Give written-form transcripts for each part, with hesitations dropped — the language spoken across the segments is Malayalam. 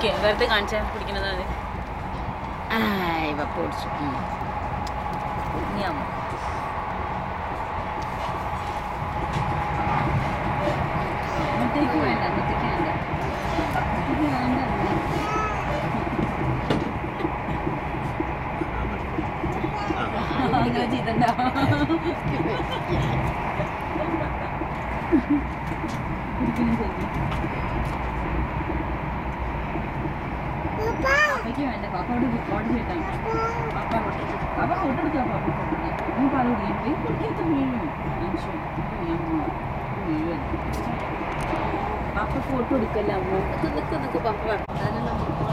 കുടിക്കേ വെറുതെ കാണിച്ചാൽ കുടിക്കുന്നതാണ്. ഇവ പൊടിച്ചു ഞാൻ മുട്ടയ്ക്ക് വേണ്ട, മുട്ടയ്ക്ക് വേണ്ട, മുട്ടയ്ക്ക് വേണ്ട. അങ്ങനെ ചെയ്തിട്ടുണ്ടാവും. പാപ്പയ്ക്ക് വേണ്ട, പാപ്പയോട് റിക്കോർഡ് ചെയ്തിട്ടാണ്. പാപ്പ ഫോട്ടോ എടുക്കാം, പാപ്പ ഫോട്ടോ എടുക്കാം. നീ പാല് കുടിക്കാൻ പോയി കുടിക്കാത്ത വീഴും മനുഷ്യൻ വീഴും. പാപ്പ ഫോട്ടോ എടുക്കല്ല, അമ്മ നിൽക്ക് പാപ്പ വെട്ടാനുള്ള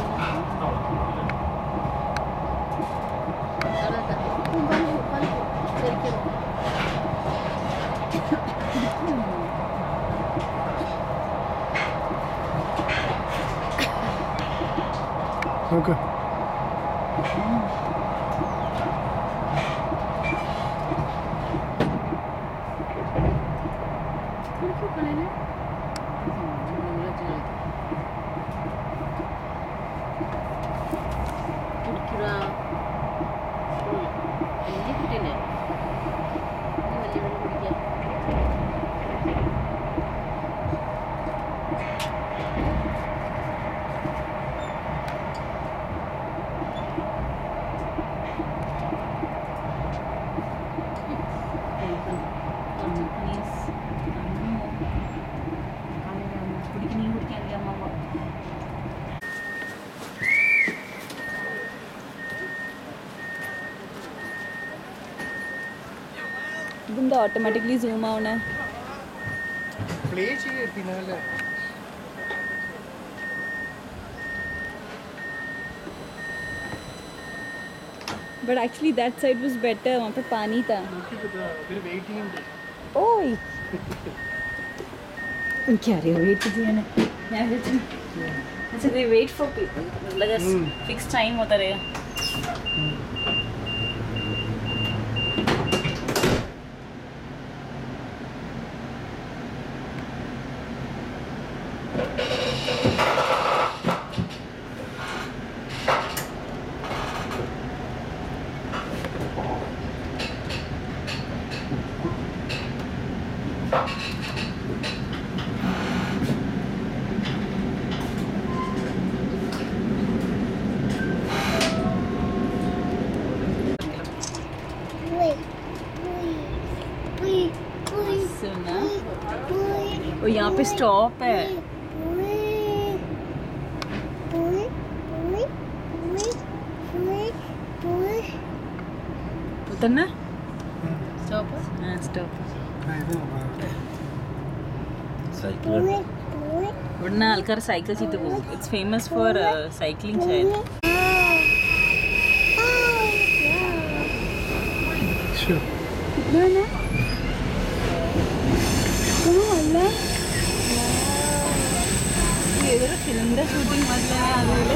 ശരിക്കും Okay. ഇതെന്താ ഓട്ടോമാറ്റിക്കലി സൂം ആവണേ? പ്ലേ ചെയ്യേ പിന്നാലെ. But actually that side was better. वहाँ पे पानी था. फिर वेटिंग. ओए. क्या रे वेट किया ना? मैं वेट. अच्छा they wait for people. मतलब fixed time होता रहेगा. और यहाँ पे स्टॉप है. उतरना? स्टॉप है? हाँ स्टॉप है. वरना आलकर साइकिल से तो वो इट्स फेमस फॉर साइकिलिंग शायद. कितना ना? ഏതൊരു ഫിലിമിൻ്റെ ഷൂട്ടിംഗ് മാത്രമേ അതുപോലെ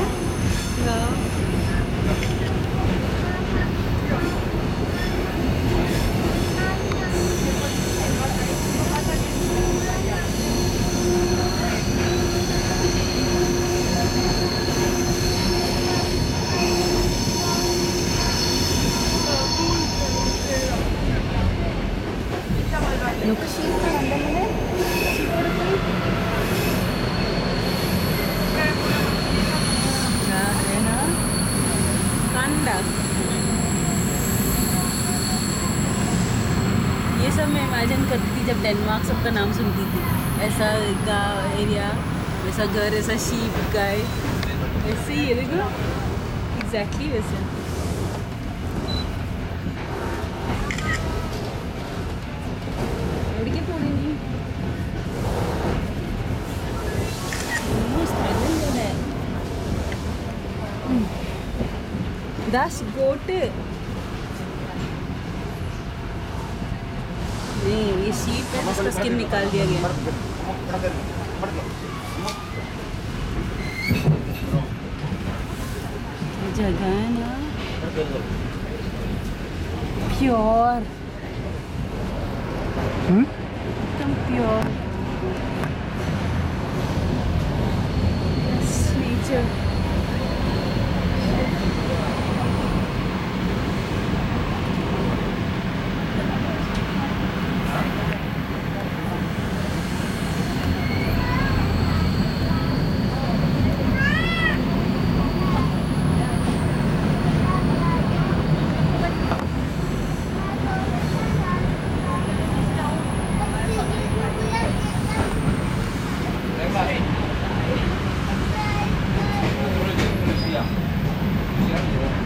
ये सब मैं इमेजिन करती थी जब डेनमार्क सबका नाम सुनती थी. ऐसा गाँव एरिया, वैसा घर, ऐसा शीप गाय, वैसे ही है. देखो एग्जैक्टली वैसे. That's goat. नहीं ये शीप है जिसका स्किन निकाल दिया गया. जगह है ना प्योर. एकदम प्योर नेचर. ചെയ്യാൻ